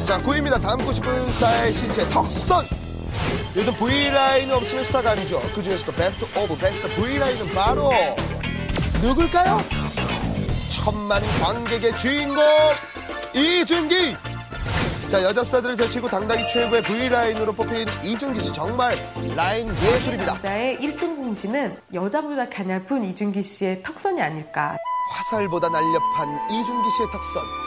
자, 9위입니다. 닮고 싶은 스타의 신체 턱선. 요즘 V라인이 없으면 스타가 아니죠. 그 중에서도 베스트 오브 베스트 V라인은 바로 누굴까요? 천만 관객의 주인공 이준기. 자, 여자 스타들을 제치고 당당히 최고의 V라인으로 뽑힌 이준기 씨, 정말 라인 예술입니다. 남자의 1등 공신은 여자보다 가냘픈 이준기 씨의 턱선이 아닐까. 화살보다 날렵한 이준기 씨의 턱선.